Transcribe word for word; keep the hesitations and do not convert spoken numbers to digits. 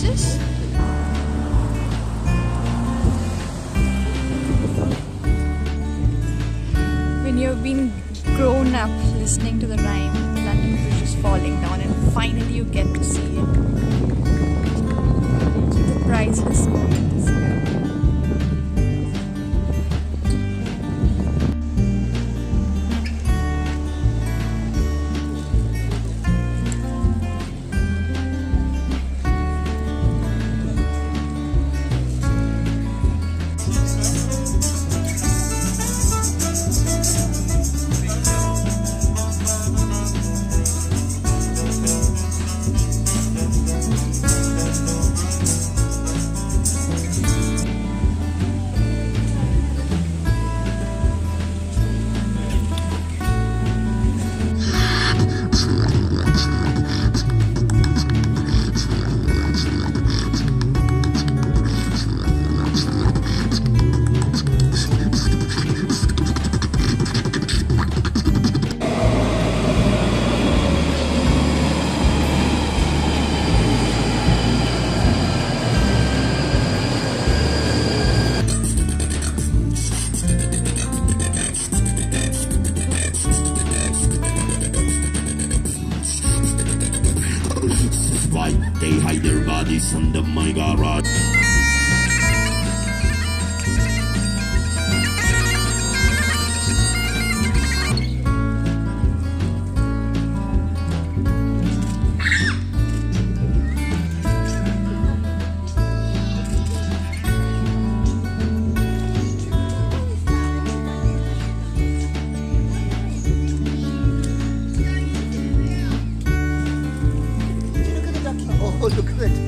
prices. When you've been grown up listening to the rhyme, London Bridge is falling down, and finally you get to see it. The priceless moment is here. Why they hide their bodies under my garage? Oh, look at it.